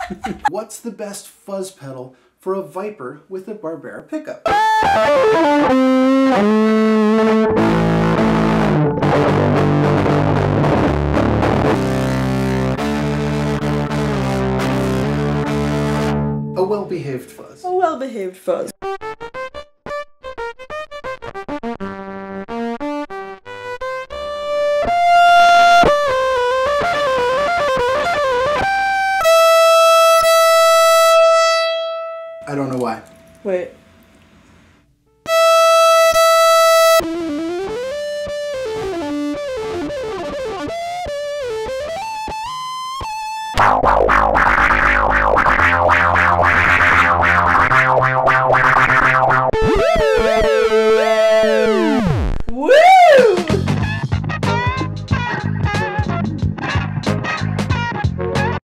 What's the best fuzz pedal for a Viper with a Barbera pickup? A well-behaved fuzz. A well-behaved fuzz. I don't know why. Wait.